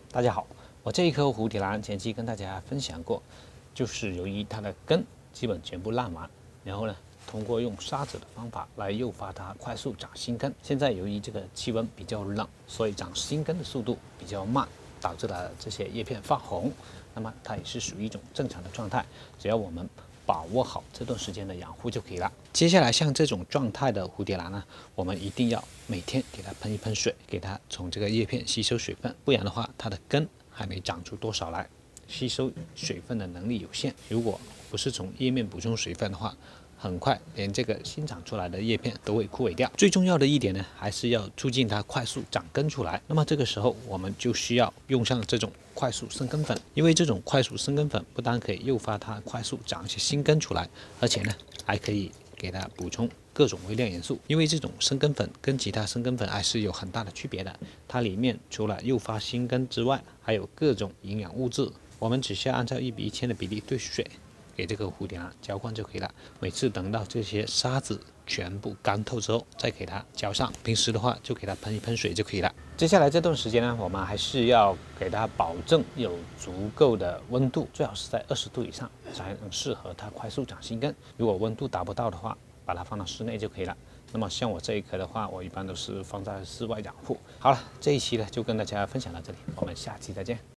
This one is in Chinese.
大家好，我这一棵蝴蝶兰前期跟大家分享过，就是由于它的根基本全部烂完，然后呢，通过用沙子的方法来诱发它快速长新根。现在由于这个气温比较冷，所以长新根的速度比较慢，导致了这些叶片发红。那么它也是属于一种正常的状态，只要我们把握好这段时间的养护就可以了。接下来像这种状态的蝴蝶兰呢，我们一定要每天给它喷一喷水，给它从这个叶片吸收水分，不然的话它的根还没长出多少来，吸收水分的能力有限。如果不是从叶面补充水分的话，很快连这个新长出来的叶片都会枯萎掉。最重要的一点呢，还是要促进它快速长根出来。那么这个时候我们就需要用上这种快速生根粉，因为这种快速生根粉不但可以诱发它快速长一些新根出来，而且呢还可以给它补充各种微量元素。因为这种生根粉跟其他生根粉还是有很大的区别的，它里面除了诱发新根之外，还有各种营养物质。我们只需要按照1:1000的比例兑水，给这个蝴蝶兰浇灌就可以了。每次等到这些沙子全部干透之后，再给它浇上。平时的话就给它喷一喷水就可以了。接下来这段时间呢，我们还是要给它保证有足够的温度，最好是在20度以上，才能适合它快速长新根。如果温度达不到的话，把它放到室内就可以了。那么像我这一棵的话，我一般都是放在室外养护。好了，这一期呢就跟大家分享到这里，我们下期再见。